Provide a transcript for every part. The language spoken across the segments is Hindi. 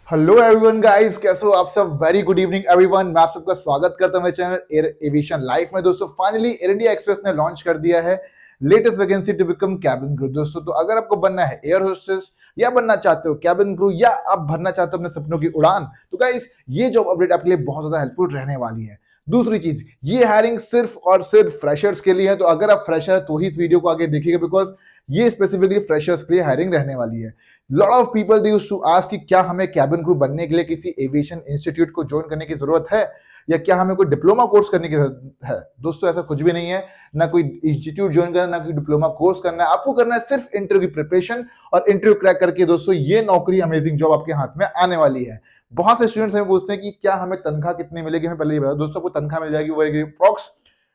हेलो एवरीवन गाइस, कैसे हो आप सब। Very good evening everyone. मैं आप सबका स्वागत करता हूं मेरे चैनल एयर एविएशन लाइफ में। दोस्तों फाइनली एयर इंडिया एक्सप्रेस ने लॉन्च कर दिया है latest vacancy to become cabin crew. दोस्तों तो अगर आपको बनना है एयर होस्टेस या बनना चाहते हो कैबिन क्रू या आप भरना चाहते हो अपने सपनों की उड़ान, तो गाइस ये जॉब अपडेट आपके लिए बहुत ज्यादा हेल्पफुल रहने वाली है। दूसरी चीज, ये हायरिंग सिर्फ और सिर्फ फ्रेशर्स के लिए है, तो अगर आप फ्रेशर है तो ही इस वीडियो को आगे देखिएगा, बिकॉज ये स्पेसिफिकली फ्रेशर्स के लिए हायरिंग रहने वाली है। Lot of people they used to ask कि क्या हमें कैबिन क्रू बनने के लिए किसी एविएशन इंस्टीट्यूट को ज्वाइन करने की जरूरत है या क्या हमें कोई डिप्लोमा कोर्स करने की जरूरत है। दोस्तों ऐसा कुछ भी नहीं है, ना कोई इंस्टीट्यूट ज्वाइन करना, ना कोई डिप्लोमा कोर्स करना है। आपको करना है सिर्फ इंटरव्यू की प्रिपरेशन और इंटरव्यू क्रैक करके दोस्तों ये नौकरी अमेजिंग जॉब आपके हाथ में आने वाली है। बहुत से स्टूडेंट्स हमें पूछते हैं कि क्या हमें तनख्वाह कितनी मिलेगी। हमें पहले ये बताओ दोस्तों, आपको तनख्वाह मिल जाएगी वो अप्रॉक्स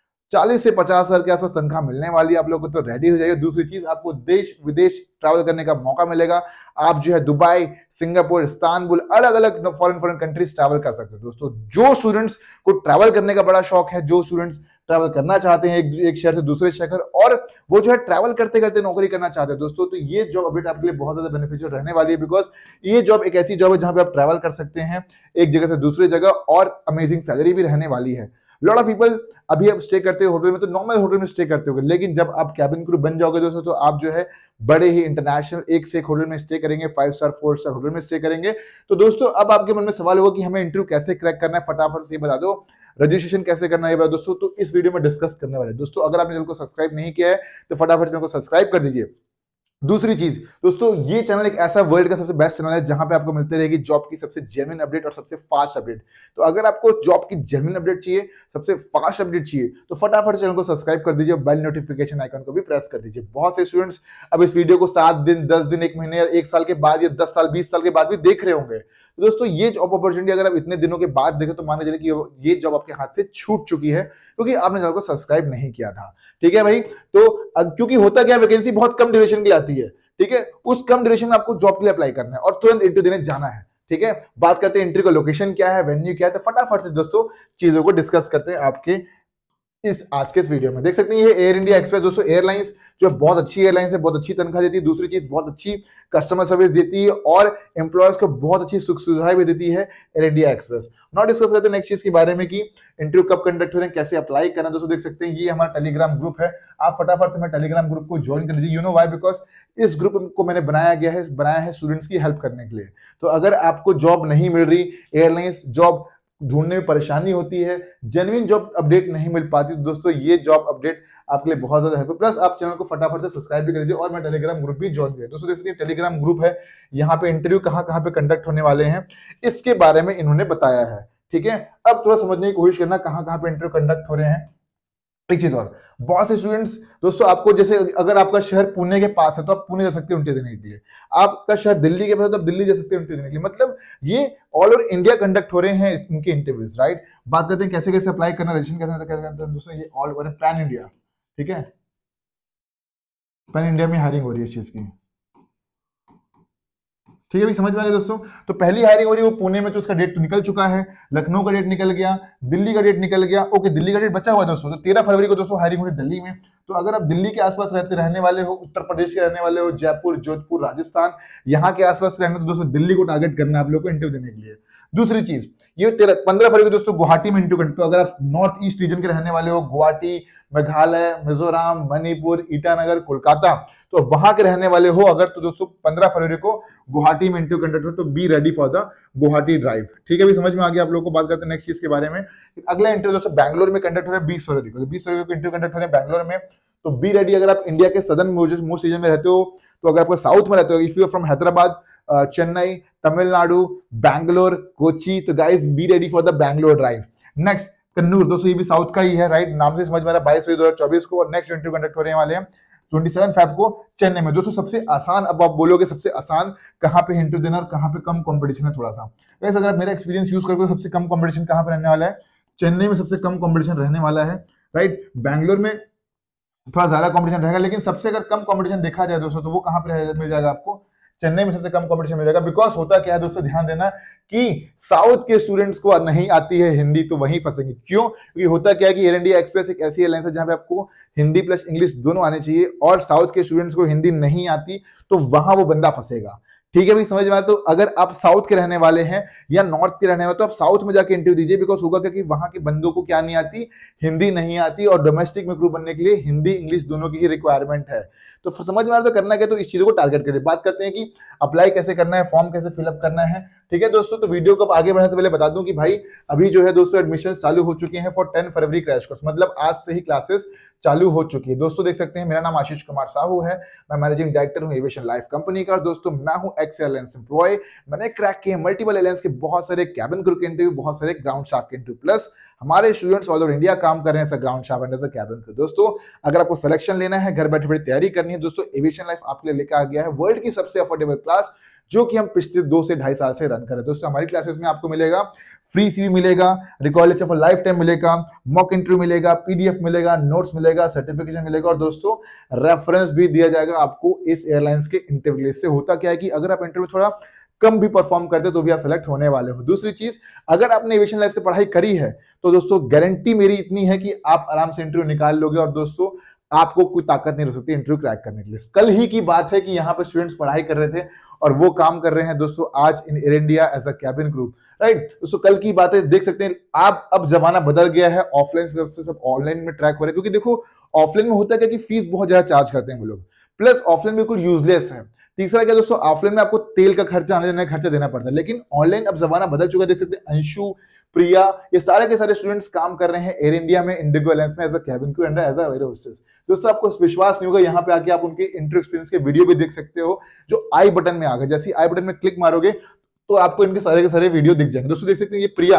40 से 50 हजार के आसपास तनख्वाह मिलने वाली है। आप लोगों को तो रेडी हो जाइए। दूसरी चीज, आपको देश विदेश ट्रैवल करने का मौका मिलेगा। आप जो है दुबई, सिंगापुर, इस्तांबुल, अलग अलग फॉरेन कंट्रीज ट्रैवल कर सकते हो। दोस्तों जो स्टूडेंट्स को ट्रैवल करने का बड़ा शौक है, जो स्टूडेंट्स ट्रैवल करना चाहते हैं एक शहर से दूसरे शहर, और वो जो है ट्रैवल करते करते नौकरी करना चाहते हैं दोस्तों, तो ये जॉब अपडेट आपके लिए बहुत ज्यादा बेनिफिशियल रहने वाली है। बिकॉज ये जॉब एक ऐसी जॉब है जहां पे आप ट्रैवल कर सकते हैं एक जगह से दूसरी जगह, और अमेजिंग सैलरी भी रहने वाली है। लॉट ऑफ पीपल अभी आप स्टे करते हो होटल में, तो नॉर्मल होटल में स्टे करते हो, लेकिन जब आप कैबिन क्रू बन जाओगे दोस्तों, तो आप जो है बड़े ही इंटरनेशनल एक से एक होटल में स्टे करेंगे, 5 स्टार 4 स्टार होटल में स्टे करेंगे। तो दोस्तों अब आपके मन में सवाल होगा कि हमें इंटरव्यू कैसे क्रैक करना है, फटाफट से बता दो। रजिस्ट्रेशन कैसे करना है दोस्तों, तो इस वीडियो में डिस्कस करने वाले। दोस्तों अगर आपने चैनल को सब्सक्राइब नहीं किया है तो फटाफट चैनल को सब्सक्राइब कर दीजिए। दूसरी चीज दोस्तों, ये चैनल एक ऐसा वर्ल्ड का सबसे बेस्ट चैनल है जहां पे आपको मिलती रहेगी जॉब की सबसे जेन्युइन अपडेट और सबसे फास्ट अपडेट। तो अगर आपको जॉब की जेन्युइन अपडेट चाहिए, सबसे फास्ट अपडेट चाहिए, तो फटाफट चैनल को सब्सक्राइब कर दीजिए, बेल नोटिफिकेशन आइकन को भी प्रेस कर दीजिए। बहुत से स्टूडेंट्स अब इस वीडियो को 7 दिन, 10 दिन, 1 महीने या 1 साल के बाद या 10 साल, 20 साल के बाद भी देख रहे होंगे। तो दोस्तों ये जॉब अपॉर्चुनिटी अगर आप इतने दिनों के बाद देखें तो मान लीजिए कि ये जॉब आपके हाथ से छूट चुकी है क्योंकि आपने चैनल को सब्सक्राइब नहीं किया था। ठीक है भाई, तो क्योंकि होता क्या, वैकेंसी बहुत कम ड्यूरेशन की आती है। ठीक है, उस कम ड्यूरेशन में आपको जॉब के लिए अप्लाई करना है और तुरंत इंटरव्यू देने जाना है। ठीक है, बात करते हैं इंटरव्यू का लोकेशन क्या है, वेन्यू क्या है, तो फटाफट से दोस्तों चीजों को डिस्कस करते हैं आपके आज के इस वीडियो में। देख सकते हैं ये एयर इंडिया एक्सप्रेस दोस्तों एयरलाइंस जो बहुत अच्छी एयरलाइंस है, बहुत अच्छी तनख्वाह देती है। दूसरी चीज, बहुत अच्छी कस्टमर सर्विस देती है और एम्प्लॉयज को बहुत अच्छी सुख सुविधाएं भी देती है Air India Express. Not discuss करते हैं नेक्स्ट चीज के बारे में कि इंटरव्यू कब कंडक्ट हो रहे हैं, कैसे अप्लाई करना। दोस्तों देख सकते हैं ये हमारा टेलीग्राम ग्रुप है। आप फटाफट से हमारे टेलीग्राम ग्रुप को ज्वाइन कर लीजिए। यू नो व्हाई, बिकॉज इस ग्रुप को मैंने बनाया है स्टूडेंट्स की हेल्प करने के लिए। तो अगर आपको जॉब नहीं मिल रही, एयरलाइंस जॉब ढूंढने में परेशानी होती है, जेन्युइन जॉब अपडेट नहीं मिल पाती, तो दोस्तों ये जॉब अपडेट आपके लिए बहुत ज्यादा हेल्पफुल। प्लस आप चैनल को फटाफट से सब्सक्राइब भी कर लीजिए और मैं टेलीग्राम ग्रुप भी ज्वाइन किया। दोस्तों देखिए टेलीग्राम ग्रुप है, यहाँ पे इंटरव्यू कहाँ पे कंडक्ट होने वाले हैं इसके बारे में इन्होंने बताया है। ठीक है, अब थोड़ा समझने की कोशिश करना कहाँ पे इंटरव्यू कंडक्ट हो रहे हैं। एक चीज और, बहुत से स्टूडेंट्स दोस्तों आपको, जैसे अगर आपका शहर पुणे के पास है तो आप पुणे जा सकते हो इंटरव्यू देने के लिए, आपका शहर दिल्ली के पास है तो आप दिल्ली जा सकते हो इंटरव्यू देने के लिए। मतलब ये ऑल ओवर इंडिया कंडक्ट हो रहे हैं इनके इंटरव्यूज। राइट, बात करते हैं कैसे कैसे अप्लाई करना, रजिस्ट्रेशन कैसे करना है। दोस्तों ये ऑल ओवर पैन इंडिया, ठीक है, पैन इंडिया में हायरिंग हो रही है इस चीज की। ठीक है, भी समझ में आ गया दोस्तों। तो पहली हायरिंग हो रही है वो पुणे में, तो उसका डेट तो निकल चुका है। लखनऊ का डेट निकल गया, दिल्ली का डेट निकल गया। ओके, दिल्ली का डेट बचा हुआ है दोस्तों, तो 13 फरवरी को दोस्तों हायरिंग हो रही है दिल्ली में। तो अगर आप दिल्ली के आसपास रहने वाले हो, उत्तर प्रदेश के रहने वाले हो, जयपुर, जोधपुर, राजस्थान, यहाँ के आसपास रहने, तो दोस्तों दिल्ली को टारगेट करना है आप लोगों को इंटरव्यू देने के लिए। दूसरी चीज, ये 15 फरवरी को दोस्तों गुवाहाटी में इंटरव्यू करते हो। अगर आप नॉर्थ ईस्ट रीजन के रहने वाले हो, गुवाहाटी, मेघालय, मिजोरम, मणिपुर, ईटानगर, कोलकाता, तो वहां के रहने वाले हो अगर, तो दोस्तों 15 फरवरी को गुवाहाटी में इंटरव्यू कंडक्ट हो, तो be ready for the Guwahati drive. ठीक है, भी समझ में आ गया आप लोगों को। बात करते हैं नेक्स्ट चीज के बारे में। अगला इंटरव्यू दोस्तों बैंगलोर में कंडक्ट हो रहा है 20 फरवरी को। 20 फरवरी को इंटरव्यू कंडक्ट हो रहा है बैंगलोर में, तो बी रेडी। अगर आप इंडिया के सदर्न मोस्ट रीजन में रहते हो, तो अगर आपको साउथ में रहते हो, if you are from Hyderabad, Chennai, Tamil Nadu, Bangalore, Kochi, तो guys be ready for the Bangalore drive. Next Kannur, दोस्तों ये भी साउथ का ही है। राइट, नाम से समझ में आ रहा है। 22 फरवरी 2024 को। और नेक्स्ट इंटरव्यू कंडक्ट होने वाले हैं 27 फेब को चेन्नई में। दोस्तों सबसे आसान, अब आप बोलोगे सबसे आसान कहाँ पे इंटरव्यू देना और कहाँ पे कम कंपटीशन है थोड़ा सा। वैसे अगर आप मेरा एक्सपीरियंस यूज करोगे, सबसे कम कंपटीशन कहाँ पे रहने वाला है, चेन्नई में सबसे कम कंपटीशन रहने वाला है। राइट, बैंगलोर में थोड़ा ज्यादा कंपटीशन रहेगा, लेकिन सबसे अगर कम कंपटीशन देखा जाए दोस्तों, तो वो कहाँ पे मिल जाएगा आपको, चेन्नई में सबसे कम कंपटीशन मिल जाएगा। बिकॉज होता क्या है दोस्तों, ध्यान देना कि साउथ के स्टूडेंट्स को नहीं आती है हिंदी, तो वहीं फंसेंगे। क्यों? क्योंकि होता क्या है कि एयर इंडिया एक्सप्रेस एक ऐसी एयरलाइन है जहां पे आपको हिंदी प्लस इंग्लिश दोनों आने चाहिए, और साउथ के स्टूडेंट्स को हिंदी नहीं आती, तो वहां वो बंदा फंसेगा। ठीक है भाई, समझ में आया। तो अगर आप साउथ के रहने वाले हैं या नॉर्थ के रहने वाले, तो आप साउथ में जाके इंटरव्यू दीजिए, बिकॉज होगा क्योंकि वहां के बंदों को क्या नहीं आती, हिंदी नहीं आती, और डोमेस्टिक में क्रू बनने के लिए हिंदी इंग्लिश दोनों की ही रिक्वायरमेंट है। तो समझ में आ रहा, तो करना क्या, तो इस चीजों को टारगेट करिए। बात करते हैं कि अप्लाई कैसे करना है, फॉर्म कैसे फिलअप करना है। ठीक है दोस्तों, तो वीडियो को आगे बढ़ने से पहले बता दूं कि भाई अभी जो है दोस्तों एडमिशन चालू हो चुके हैं फॉर 10 फरवरी क्रैश कोर्स, मतलब आज से ही क्लासेस चालू हो चुकी है। दोस्तों देख सकते हैं, मेरा नाम आशीष कुमार साहू है, मैं मैनेजिंग डायरेक्टर हूं एविएशन लाइफ कंपनी का। और दोस्तों मैं हूं एक्स एयरलाइंस एम्प्लॉय, मैंने क्रैक किए मल्टीपल एयरलाइंस के बहुत सारे कैबिन क्रू के इंटरव्यू, बहुत सारे ग्राउंड स्टाफ के इंटरव्यू, प्लस हमारे स्टूडेंट्स ऑल ओवर इंडिया काम कर रहे हैं ground staff and cabin crew. दोस्तों अगर आपको सिलेक्शन लेना है, घर बैठे बैठे तैयारी करनी है, दोस्तों एविएशन लाइफ आपके लिए लेकर आ गया है वर्ल्ड की सबसे अफोर्डेबल क्लास, जो कि हम पिछले 2 से 2.5 साल से रन कर रहे हैं। दोस्तों हमारी क्लासेस में आपको मिलेगा फ्री सीवी मिलेगा, record lecture for lifetime मिलेगा, मॉक इंटरव्यू मिलेगा, पीडीएफ मिलेगा, नोट्स मिलेगा, सर्टिफिकेशन मिलेगा, और दोस्तों रेफरेंस भी दिया जाएगा आपको इस एयरलाइंस के इंटरव्यू से। होता क्या है कि अगर आप इंटरव्यू थोड़ा कम भी परफॉर्म करते तो भी आप सेलेक्ट होने वाले हो। दूसरी चीज, अगर आपने एविएशन लाइफ से पढ़ाई करी है तो दोस्तों गारंटी मेरी इतनी है कि आप आराम से इंटरव्यू निकाल लोगे, और दोस्तों आपको कोई ताकत नहीं रह सकती इंटरव्यू क्रैक करने के लिए। कल ही की बात है कि यहाँ पे स्टूडेंट्स पढ़ाई कर रहे थे और वो काम कर रहे हैं दोस्तों आज in Air India as a cabin crew, right. दोस्तों कल की बात है, देख सकते हैं आप, अब जमाना बदल गया है, ऑफलाइन से सब ऑनलाइन में ट्रैक हो रहे हैं। क्योंकि देखो ऑफलाइन में होता है क्या कि फीस बहुत ज्यादा चार्ज करते हैं वो लोग, प्लस ऑफलाइन बिल्कुल यूजलेस है। तीसरा क्या दोस्तों, ऑफलाइन में आपको तेल का खर्चा, आने जाने का खर्चा देना पड़ता है, लेकिन ऑनलाइन अब जमाना बदल चुका है। देख सकते हैं अंशु, प्रिया, ये सारे के सारे स्टूडेंट्स काम कर रहे हैं एयर इंडिया में, इंडिगो एयरलाइंस में as a cabin crew and as a air hostess. दोस्तों आपको विश्वास नहीं होगा, यहाँ पे आके आप उनके इंटरव्यू एक्सपीरियंस के वीडियो भी देख सकते हो, जो आई बटन में आ गए। जैसे आई बटन में क्लिक मारोगे तो आपको इनके सारे के सारे वीडियो दिख जाएंगे। दोस्तों देख सकते हैं, ये प्रिया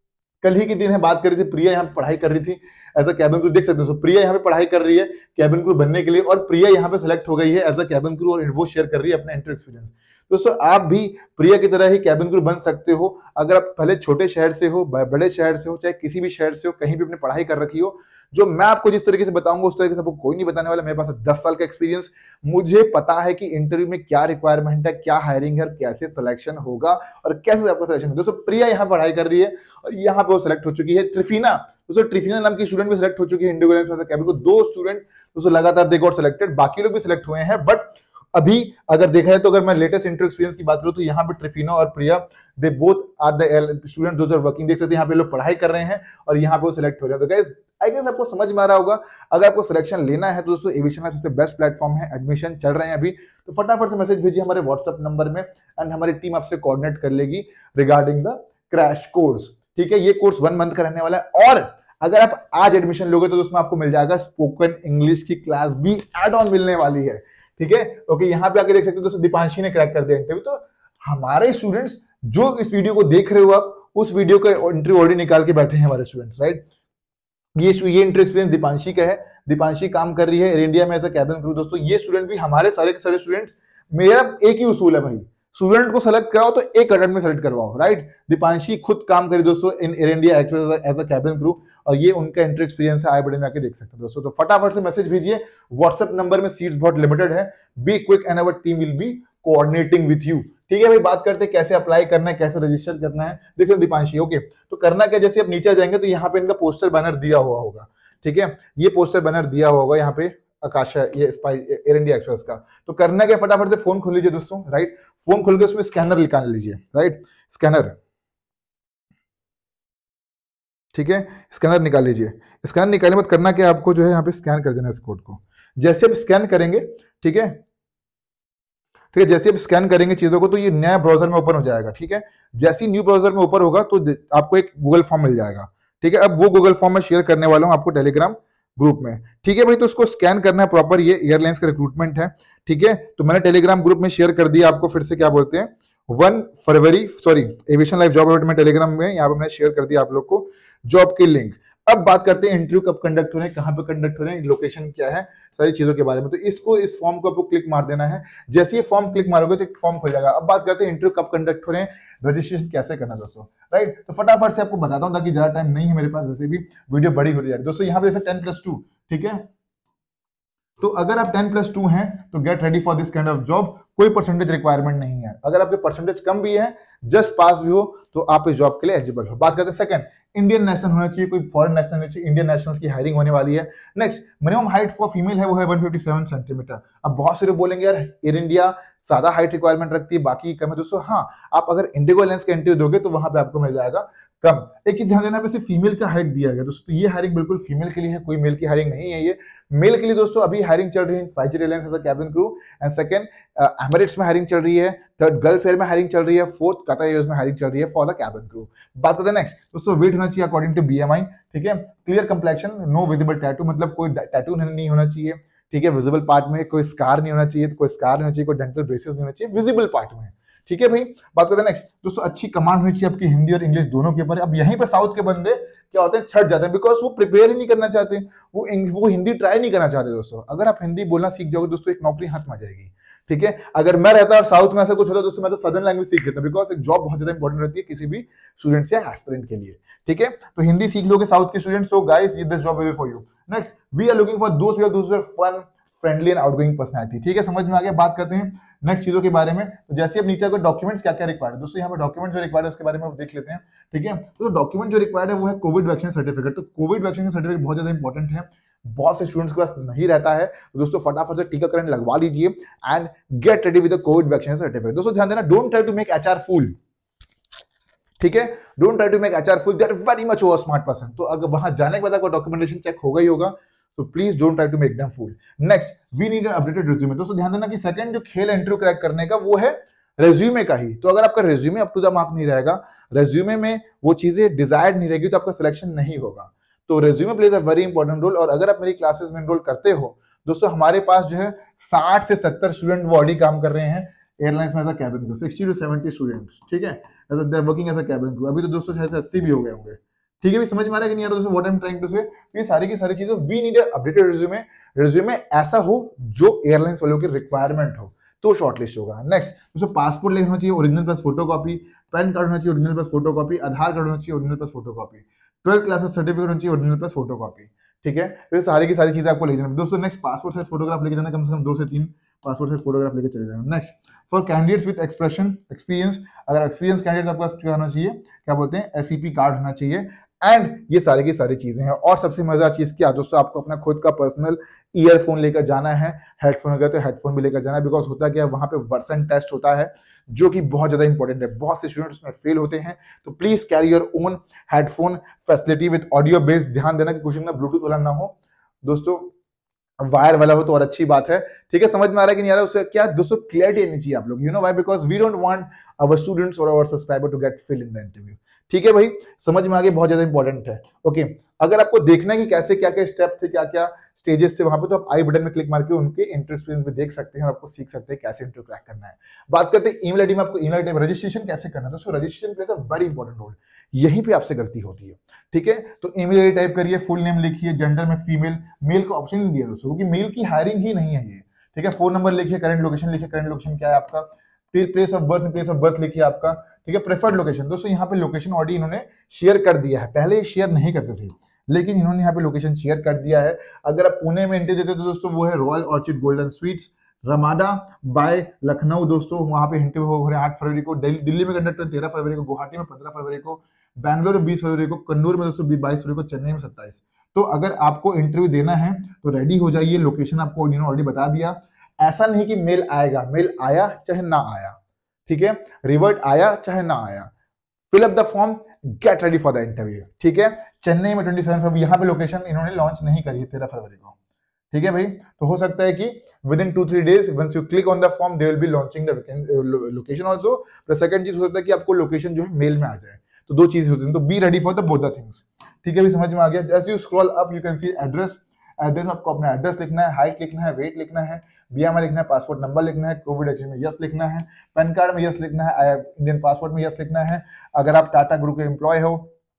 कल ही के दिन है बात कर रही थी, प्रिया यहाँ पे पढ़ाई कर रही थी एज अ कैबिन क्रू। देख सकते हो प्रिया यहाँ पे पढ़ाई कर रही है कैबिन क्रू बनने के लिए, और प्रिया यहाँ पे सेलेक्ट हो गई है एज अ कैबिन क्रू, और वो शेयर कर रही है अपना इंटरव्यू एक्सपीरियंस। दोस्तों आप भी प्रिया की तरह ही कैबिन क्रू बन सकते हो, अगर आप पहले छोटे शहर से हो, बड़े शहर से हो, चाहे किसी भी शहर से हो, कहीं भी अपनी पढ़ाई कर रखी हो। जो मैं आपको जिस तरीके से बताऊंगा उस तरीके से आपको कोई नहीं बताने वाला। मेरे पास 10 साल का एक्सपीरियंस, मुझे पता है कि इंटरव्यू में क्या रिक्वायरमेंट है, क्या हायरिंग है, कैसे सिलेक्शन होगा और कैसे आपका सिलेक्शन होगा। दोस्तों प्रिया यहाँ पढ़ाई कर रही है और यहाँ पे वो सिलेक्ट हो चुकी है। ट्रिफिना, दोस्तों ट्रिफिना नाम की स्टूडेंट भी सिलेक्ट हो चुकी है इंडिगो एयरलाइंस में कैबिन क्रू। 2 स्टूडेंट दोस्तों लगातार दे गॉट सिलेक्टेड, बाकी लोग भी सिलेक्ट हुए हैं। बट अभी अगर देखा है तो अगर मैं लेटेस्ट इंटरव्यू एक्सपीरियंस की बात करूं तो यहाँ पे ट्रिफिना और Priya, they both are the student those are working. देख सकते हैं यहाँ पे लोग पढ़ाई कर रहे हैं और यहाँ पे वो सिलेक्ट हो रहे हैं। तो गाइस आई गेस आपको समझ में आ रहा होगा। अगर आपको सिलेक्शन लेना है तो दोस्तों एविएशन लाइफ सबसे बेस्ट प्लेटफॉर्म है, एडमिशन चल रहे हैं अभी, तो फटाफट से मैसेज भेजिए हमारे व्हाट्सएप नंबर में एंड हमारी टीम आपसे कोऑर्डिनेट कर लेगी रिगार्डिंग द क्रैश कोर्स। ठीक है, ये कोर्स 1 मंथ का रहने वाला है, और अगर आप आज एडमिशन लोगे तो उसमें आपको मिल जाएगा स्पोकन इंग्लिश की क्लास भी एड ऑन मिलने वाली है। ठीक है, ओके, यहाँ पे आके देख सकते हो दोस्तों दीपांशी ने क्रैक कर दिया इंटरव्यू। तो हमारे स्टूडेंट्स जो इस वीडियो को देख रहे हो आप, उस वीडियो का इंटरव्यू ऑलरेडी निकाल के बैठे हैं हमारे स्टूडेंट्स, राइट। ये इंटरव्यू एक्सपीरियंस दीपांशी का है, दीपांशी काम कर रही है एयर इंडिया में एज अ कैबिन क्रू। दोस्तों ये स्टूडेंट भी, हमारे सारे के सारे स्टूडेंट्स, मेरा एक ही उसूल है भाई, स्टूडेंट को सेलेक्ट कराओ तो एक अटेम्प्ट में सेलेक्ट करवाओ, राइट। दीपांशी खुद काम करी दोस्तों in Air India as a cabin crew, और ये उनका इंटरव्यू एक्सपीरियंस है, आई बटन में आके देख सकते हो दोस्तों। तो फटाफट से मैसेज भेजिए, व्हाट्सएप नंबर में सीट्स बहुत लिमिटेड है, be quick and our team will be coordinating with you. ठीक है भाई, बात करते हैं कैसे अप्लाई करना है, कैसे रजिस्टर करना है। देख सकते दीपांशी, ओके, तो करना क्या, जैसे आप नीचे जाएंगे तो यहाँ पे इनका पोस्टर बैनर दिया हुआ होगा। ठीक है, ये पोस्टर बैनर दिया हुआ होगा यहाँ पे आकाशा, ये एयर इंडिया एक्सप्रेस का। तो करना क्या, फटाफट से फोन खोल लीजिए दोस्तों, राइट। फोन खोल के उसमें स्कैनर निकाल लीजिए, राइट, स्कैनर। ठीक है, स्कैनर निकाल लीजिए। स्कैनर निकालने के बाद करना क्या, आपको जो है यहाँ पे स्कैन कर देना इस कोड को। जैसे आप स्कैन करेंगे, ठीक है, ठीक है, जैसे आप स्कैन करेंगे चीजों को तो ये नया ब्राउजर में ओपन हो जाएगा। ठीक है, जैसे ही न्यू ब्राउजर में ओपन होगा तो आपको एक गूगल फॉर्म मिल जाएगा। ठीक है, अब वो गूगल फॉर्म में शेयर करने वाला हूं आपको टेलीग्राम ग्रुप में। ठीक है भाई, तो उसको स्कैन करना है प्रॉपर, ये एयरलाइंस का रिक्रूटमेंट है। ठीक है, तो मैंने टेलीग्राम ग्रुप में शेयर कर दिया आपको, फिर से क्या बोलते हैं 1 फरवरी, sorry aviation life job alert में टेलीग्राम में यहाँ पे मैंने शेयर कर दिया आप लोग को जॉब की लिंक। अब बात करते हैं इंटरव्यू कब कंडक्ट हो रहे हैं, कहाँ पे कंडक्ट हो रहे हैं, लोकेशन क्या है, सारी चीजों के बारे में। तो इसको, इस फॉर्म को आपको क्लिक मार देना है। जैसे ये फॉर्म क्लिक मारोगे तो एक फॉर्म खुल जाएगा। अब बात करते हैं इंटरव्यू कब कंडक्ट हो रहे हैं, रजिस्ट्रेशन कैसे करना दोस्तों, राइट। तो फटाफट से आपको बताता हूँ ताकि ज्यादा टाइम नहीं है मेरे पास, वैसे भी वीडियो बड़ी हो जाएगी दोस्तों। यहाँ पे जैसे 10+2, ठीक है, तो अगर आप 10+2 हैं तो get ready for this kind of job. कोई परसेंटेज रिक्वायरमेंट नहीं है, अगर आपके परसेंटेज कम भी है, जस्ट पास भी हो, तो आप इस जॉब के लिए एलिजिबल हो। बात करते हैं सेकंड, इंडियन नेशनल होना चाहिए, कोई फॉरेन नेशनल नहीं चाहिए, इंडियन नेशनल्स की हायरिंग होने वाली है। Next, minimum height for female है वो है 157 सेंटीमीटर। अब बहुत सारे बोलेंगे यार एयर इंडिया ज्यादा हाइट रिक्वायरमेंट रखती है, बाकी कम है दोस्तों। हाँ, आप अगर इंडिगो एयरलाइंस का इंटरव्यू दोगे तो वहां पे आपको मिल जाएगा कम। एक चीज ध्यान देना, पे सिर्फ फीमेल का हाइट दिया गया दोस्तों, ये हायरिंग बिल्कुल फीमेल के लिए है, कोई मेल की हायरिंग नहीं है। ये मेल के लिए दोस्तों अभी हायरिंग चल रही है SpiceJet airlines as a cabin crew, and second Emirates में हायरिंग चल रही है, थर्ड गल्फ एयर में हायरिंग चल रही है, फोर्थ कतर एयरवेज में हायरिंग चल रही है फॉर द कैबिन क्रू। बात करते हैं नेक्स्ट दोस्तों, वेट होना चाहिए अकॉर्डिंग टू बीएमआई, ठीक है। Clear complexion, no visible tattoo, मतलब कोई टैटू नहीं होना चाहिए, ठीक है। विजिबल पार्ट में कोई स्कार नहीं होना चाहिए, कोई स्कार नहीं होना चाहिए, कोई डेंटल ब्रेसेस नहीं होना चाहिए विजिबल पार्ट में, ठीक है भाई। बात करते हैं नेक्स्ट दोस्तों, अच्छी कमांड होनी चाहिए आपकी हिंदी और इंग्लिश दोनों के ऊपर। अब यहीं पर साउथ के बंदे क्या होते हैं, छट जाते हैं, बिकॉज वो प्रिपेयर ही नहीं करना चाहते, वो हिंदी ट्राई नहीं करना चाहते दोस्तों। अगर आप हिंदी बोलना सीख जाओगे दोस्तों, एक नौकरी हाथ में आ जाएगी, ठीक है। अगर मैं रहता और साउथ में ऐसा कुछ होता दोस्तों, मैं तो सदर्न लैंग्वेज सीख लेता, बिकॉज एक जॉब बहुत ज्यादा इंपॉर्टेंट रहती है किसी भी स्टूडेंट या एस्पिरेंट के लिए, ठीक है। तो हिंदी सीख लोगे साउथ के students, so guys this job will be for you. Next, we are looking for दोस्त fun friendly and outgoing personality, ठीक है। समझ में आ गया। बात करते हैं नेक्स्ट चीजों के बारे में। तो जैसे अब नीचे डॉक्यूमेंट्स क्या क्या रिक्वायर्ड है दोस्तों, यहाँ पे डॉक्यूमेंट जो रिक्वायर्ड है उसके बारे में देख लेते हैं, ठीक है। तो डॉक्यूमेंट जो रिक्वायर्ड है वो है कोविड वैक्सीन सर्टिफिकेट। तो कोविड वैक्सीन सर्टिफिकेट बहुत ज्यादा इंपॉर्टेंट है, बहुत से स्टूडेंट्स के पास नहीं रहता है, तो दोस्तों फटाफट से टीकाकरण लगवा लीजिए and get ready with the covid vaccine certificate. दोस्तों ध्यान देना, don't try to make HR fool, ठीक है। Don't try to make HR fool, they are very much over smart person. तो अगर वहां जाने के बाद आपका डॉक्यूमेंटेशन चेक होगा ही होगा, so please don't try to make them fool. Next, we need an updated resume। दोस्तों ध्यान देना कि सेकंड जो खेल इंटरव्यू क्रैक करने का वो है रेज्यूमे का ही। तो अगर आपका resume up to the mark नहीं रहेगा, रेज्यूमे में वो चीजें डिजायर्ड नहीं रहेगी, तो आपका सिलेक्शन नहीं होगा। तो resume plays a very important role. और अगर आप मेरी क्लासेस में एनरोल करते हो दोस्तों, हमारे पास जो है 60 से 70 स्टूडेंट वो ऑलरेडी काम कर रहे हैं एयरलाइंस में as a cabin crew, 60 to 70 students, ठीक है, as a working as a cabin crew. अभी तो दोस्तों शायद 80 भी हो गए होंगे, ठीक है। भी समझ में आ रहा है कि नहीं आ रहा दोस्तों what I am trying to say. ये सारी की सारी चीजें, we need updated resume, resume ऐसा हो जो एयरलाइंस वालों की रिक्वायरमेंट हो, तो शॉर्टलिस्ट होगा। नेक्स्ट दोस्तों, पासपोर्ट लेना चाहिए original plus photocopy, PAN card होना चाहिए original plus photocopy, Aadhaar card होना चाहिए original plus photocopy, 12th class certificate होना चाहिए ओरिजिनल प्लस फोटोकॉपी, ठीक है। तो ये सारी की सारी चीजें आपको लेके जाना दोस्तों। नेक्स्ट, पासपोर्ट साइज फोटोग्राफ लेके जाना, कम से कम 2 से 3 पासपोर्ट साइज फोटोग्राफ लेके चले जाना। Next, for candidates with expression experience, अगर एक्सपीरियंस कैंडिडेट आपके पास क्या होना चाहिए, क्या बोलते हैं, एसईपी कार्ड होना चाहिए, एंड ये सारी की सारी चीजें हैं। और सबसे मजेदार चीज क्या दोस्तों, आपको अपना खुद का पर्सनल ईयरफोन लेकर जाना है, हेडफोन वगैरह तो हेडफोन भी लेकर जाना है, बिकॉज होता क्या है वहां पे वर्सन टेस्ट होता है जो कि बहुत ज्यादा इंपॉर्टेंट है, बहुत से स्टूडेंट्स उसमें फेल होते हैं। तो please carry your own headphone facility with audio based. ध्यान देना कि क्वेश्चन में ब्लूटूथ वाला ना हो दोस्तों, वायर वाला हो तो और अच्छी बात है, ठीक है। समझ में आ रहा है कि नहीं आ रहा है, उससे क्या दोस्तों क्लियरिटी आनी चाहिए आप लोग, you know why, because we don't want our students और our subscriber to get fail in the interview, ठीक है भाई। समझ में आ गया, बहुत ज्यादा इंपॉर्टेंट है, ओके। अगर आपको देखना है कि कैसे क्या क्या स्टेप थे, क्या क्या स्टेजेस थे वहां पे, तो आप आई बटन में क्लिक मार के उनके इंटरव्यू एक्सपीरियंस भी देख सकते हैं और आपको सीख सकते हैं कैसे इंटरव्यू क्रैक करना है। बात करते हैं ईमेल आईडी में, आपको ईमेल आईडी रजिस्ट्रेशन कैसे करना है दोस्तों। Registration plays a very important role, यहीं पे आपसे गलती होती है, ठीक है। तो ईमेल आईडी टाइप करिए, फुल नेम लिखिए, जेंडर में फीमेल, मेल का ऑप्शन नहीं दिया दोस्तों, क्योंकि मेल की हायरिंग ही नहीं है ये, ठीक है। फोन नंबर लिखिए, करंट लोकेशन लिखिए, करंट लोकेशन क्या है आपका, place of birth, place of birth लिखिए आपका, ठीक है। प्रेफर्ड लोकेशन दोस्तों, यहाँ पे लोकेशन ऑलरेडी इन्होंने शेयर कर दिया है, पहले शेयर नहीं करते थे, लेकिन इन्होंने यहाँ पे लोकेशन शेयर कर दिया है। अगर आप पुणे में इंटरव्यू देते तो दोस्तों वो है Royal Orchid Golden Suites, Ramada by Lucknow दोस्तों, वहां पे इंटरव्यू हो रहे हैं 8 फरवरी को, दिल्ली में कंडक्ट 13 फरवरी को, गुवाहाटी में 15 फरवरी को, बैंगलोर में 20 फरवरी को, कन्नूर में दोस्तों 22 फरवरी को, चेन्नई में 27। तो अगर आपको इंटरव्यू देना है तो रेडी हो जाइए, लोकेशन आपको इन्होंने ऑलरेडी बता दिया। ऐसा नहीं कि मेल आएगा, मेल आया चाहे ना आया, ठीक है, रिवर्ट आया चाहे ना आया, fill up the form, get ready for the interview, ठीक है। चेन्नई में 27 फरवरी, यहाँ पे लोकेशन इन्होंने लॉन्च नहीं करी है 13 फरवरी को, ठीक है भाई। तो हो सकता है कि within 2-3 days once you click on the form they will be launching the location also. पर सेकंड चीज हो सकता है कि आपको लोकेशन जो है मेल में आ जाए, तो 2 चीज होती हैं, तो be ready for the both the things, ठीक है भी, समझ में आ गया। जैसे you scroll up you can see address, address आपको अपना एड्रेस लिखना है, हाइट लिखना है, वेट लिखना है, बीएमआई लिखना है, पासपोर्ट नंबर लिखना है, कोविड वैक्सीन में यस लिखना है, पैन कार्ड में यस लिखना है, इंडियन पासपोर्ट में यस लिखना है, अगर आप टाटा ग्रुप के एम्प्लॉय हो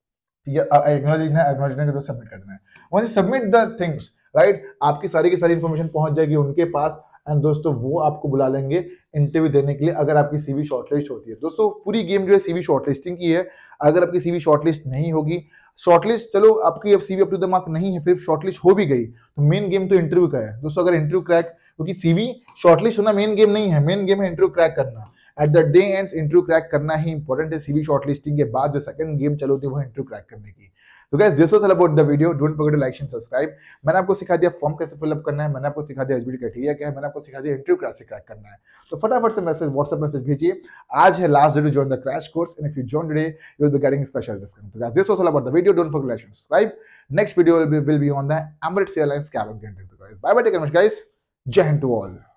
एक्नॉलेज लिखना है, एक्नॉलेज लिखना है तो सबमिट कर देना है। Once submit the things right, आपकी सारी की सारी इंफॉर्मेशन पहुंच जाएगी उनके पास, एंड दोस्तों वो आपको बुला लेंगे इंटरव्यू देने के लिए अगर आपकी सीवी शॉर्टलिस्ट होती है। दोस्तों पूरी गेम जो है सीवी शॉर्टलिस्टिंग की है। अगर आपकी सीवी शॉर्टलिस्ट नहीं होगी, शॉर्टलिस्ट चलो आपकी अब CV up to the mark नहीं है, फिर शॉर्टलिस्ट हो भी गई तो मेन गेम तो इंटरव्यू का है दोस्तों। अगर इंटरव्यू क्रैक, क्योंकि सीवी शॉर्टलिस्ट होना मेन गेम नहीं है, मेन गेम है इंटरव्यू क्रैक करना। At the day ends interview crack करना ही इंपॉर्टेंट है। सीवी शॉर्टलिस्टिंग के बाद जो सेकंड गेम चलो थी वो इंटरव्यू क्रैक करने की। तो guys this was all about the video, don't forget to like and subscribe. मैंने आपको सिखा दिया फॉर्म कैसे फिलअप करना है, मैंने आपको सिखा दिया एसबीटी क्राइटेरिया क्या है, मैंने आपको सिखा दिया इंटरव्यू कैसे क्रैक करना है। तो फटाफट से मैसेज व्हाट्सएप मैसेज भेजिए, आज है last day to join the crash course and if you join today you will be getting special discount. तो guys this was all about the video, don't forget to like and subscribe. Next video will be on the Emirates Airlines cabin content. So guys, bye bye, take care much guys. Jai Hind to all.